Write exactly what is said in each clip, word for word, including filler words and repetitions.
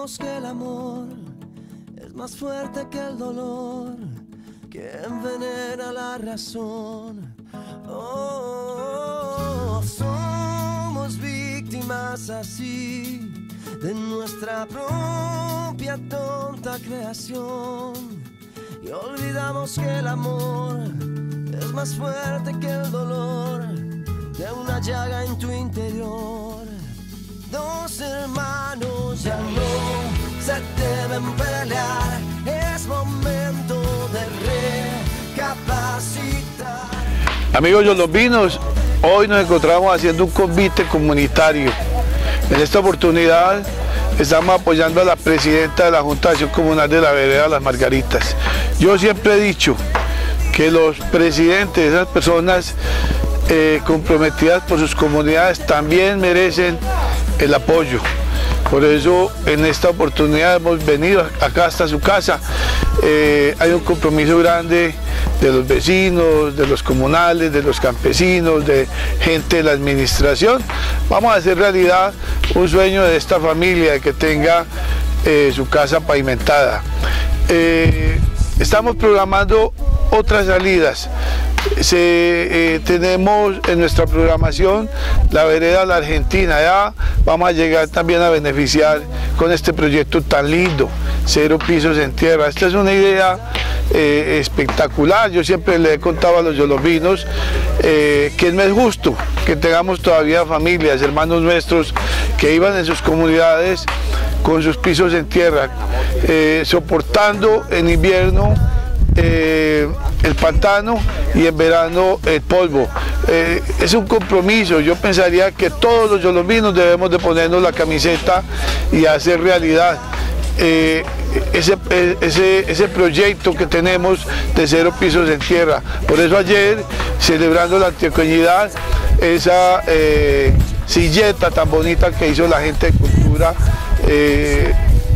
olvidamos que el amor es más fuerte que el dolor, que envenena la razón. Oh, somos víctimas así de nuestra propia tonta creación, y olvidamos que el amor es más fuerte que el dolor de una llaga en tu interior. Dos hermanos ya no se deben pelear, es momento de recapacitar. Amigos yolovinos, hoy nos encontramos haciendo un convite comunitario. En esta oportunidad estamos apoyando a la presidenta de la Junta de Acción Comunal de la Vereda Las Margaritas. Yo siempre he dicho que los presidentes, esas personas eh, comprometidas por sus comunidades, también merecen el apoyo. Por eso en esta oportunidad hemos venido acá hasta su casa. Eh, hay un compromiso grande de los vecinos, de los comunales, de los campesinos, de gente de la administración. Vamos a hacer realidad un sueño de esta familia, de que tenga eh, su casa pavimentada. Eh, estamos programando otras salidas. Se, eh, tenemos en nuestra programación la vereda La Argentina. Ya vamos a llegar también a beneficiar con este proyecto tan lindo, cero pisos en tierra. Esta es una idea eh, espectacular. Yo siempre le he contado a los yolovinos eh, que no es justo que tengamos todavía familias, hermanos nuestros que iban en sus comunidades con sus pisos en tierra, eh, soportando en invierno Eh, el pantano y en verano el polvo. Eh, es un compromiso. Yo pensaría que todos los yolovinos debemos de ponernos la camiseta y hacer realidad eh, ese, ese, ese proyecto que tenemos de cero pisos en tierra. Por eso ayer, celebrando la antioqueñidad, esa eh, silleta tan bonita que hizo la gente de cultura, eh,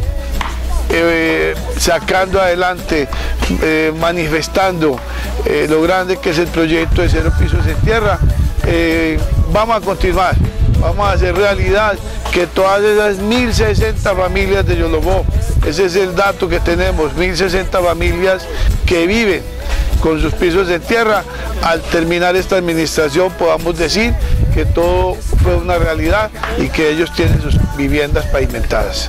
Eh, sacando adelante, eh, manifestando eh, lo grande que es el proyecto de cero pisos en tierra. Eh, vamos a continuar, vamos a hacer realidad que todas esas mil sesenta familias de Yolobó, ese es el dato que tenemos, mil sesenta familias que viven con sus pisos en tierra, al terminar esta administración podamos decir que todo fue una realidad y que ellos tienen sus viviendas pavimentadas.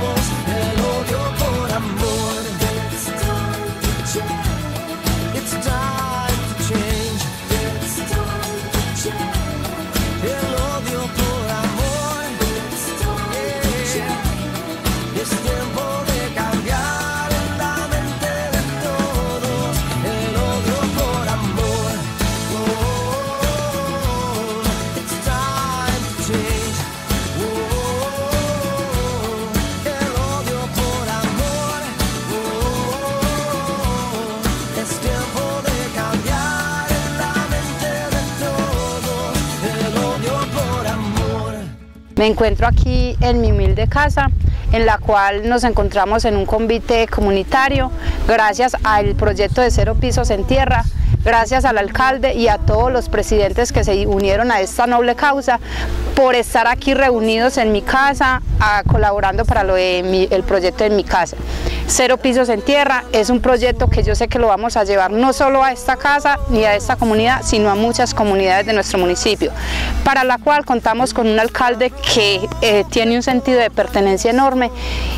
Me encuentro aquí en mi humilde casa, en la cual nos encontramos en un convite comunitario, gracias al proyecto de cero pisos en tierra, gracias al alcalde y a todos los presidentes que se unieron a esta noble causa, por estar aquí reunidos en mi casa, a, colaborando para lo de mi, el proyecto de mi casa. Cero pisos en tierra es un proyecto que yo sé que lo vamos a llevar no solo a esta casa ni a esta comunidad, sino a muchas comunidades de nuestro municipio, para la cual contamos con un alcalde que eh, tiene un sentido de pertenencia enorme,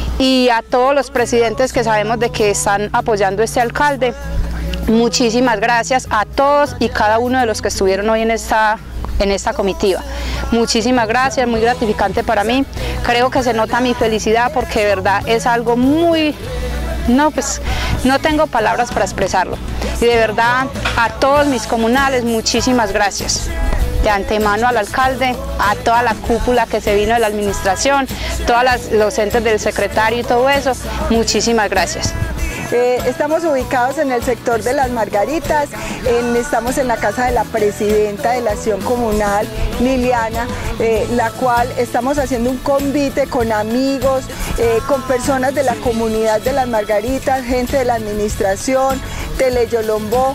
y a todos los presidentes que sabemos de que están apoyando a este alcalde. Muchísimas gracias a todos y cada uno de los que estuvieron hoy en esta en esta comitiva. Muchísimas gracias, muy gratificante para mí. Creo que se nota mi felicidad porque de verdad es algo muy... No, pues no tengo palabras para expresarlo. Y de verdad a todos mis comunales, muchísimas gracias. De antemano al alcalde, a toda la cúpula que se vino de la administración, todos los entes del secretario y todo eso, muchísimas gracias. Eh, estamos ubicados en el sector de Las Margaritas, en, estamos en la casa de la presidenta de la Acción Comunal, Liliana, eh, la cual estamos haciendo un convite con amigos, eh, con personas de la comunidad de Las Margaritas, gente de la administración, Teleyolombó,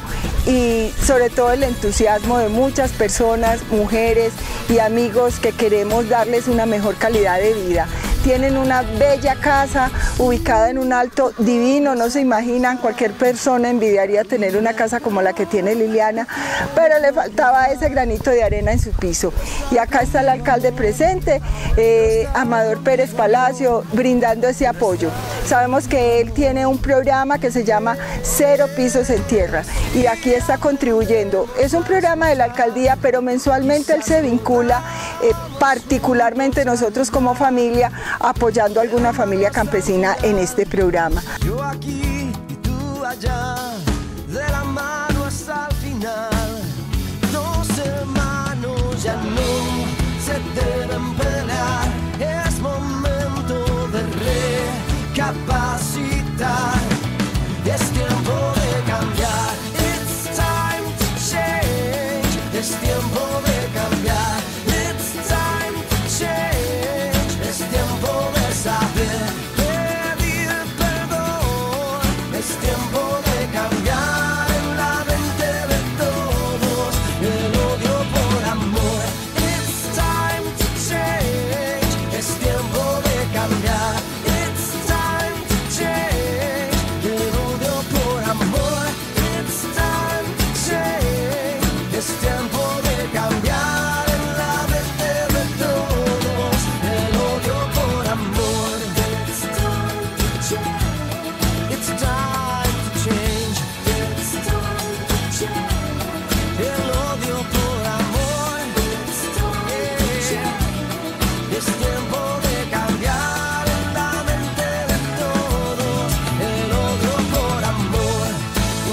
y sobre todo el entusiasmo de muchas personas, mujeres y amigos que queremos darles una mejor calidad de vida. tienen una bella casa ubicada en un alto divino, no se imaginan, cualquier persona envidiaría tener una casa como la que tiene Liliana, pero le faltaba ese granito de arena en su piso. Y acá está el alcalde presente, eh, Amador Pérez Palacio, brindando ese apoyo. Sabemos que él tiene un programa que se llama Cero Pisos en Tierra y aquí está contribuyendo. Es un programa de la alcaldía, pero mensualmente él se vincula, eh, particularmente nosotros como familia, apoyando a alguna familia campesina en este programa. Yo aquí y tú allá, de la mano hasta el final. Dos hermanos ya no se deben pelear. Es momento de recapacitar. Es tiempo de cambiar. It's time to change. Es tiempo de cambiar. It's time to change. Es tiempo de saber pedir perdón. Es tiempo de cambiar en la mente de todos el odio por amor. It's time to change. Es tiempo de cambiar. It's time to change el odio por amor. It's time to change. Es tiempo de cambiar en la mente de todos el odio por amor. It's time to change. It's time to change. It's time to change el odio por amor. It's time to change. Es tiempo de cambiar en la mente de todos el odio por amor. Oh,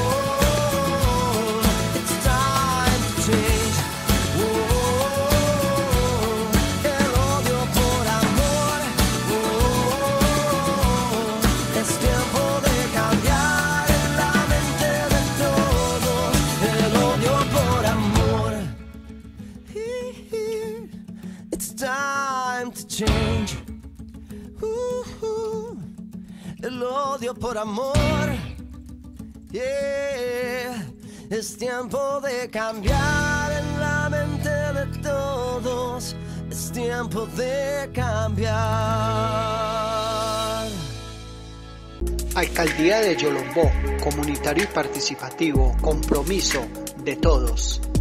it's time to change. Oh, el odio por amor. Oh, es tiempo de cambiar en la mente de todos el odio por amor. It's time to change. Uh-huh. El odio por amor. Yeah. Es tiempo de cambiar en la mente de todos. Es tiempo de cambiar. Alcaldía de Yolombó, comunitario y participativo, compromiso de todos.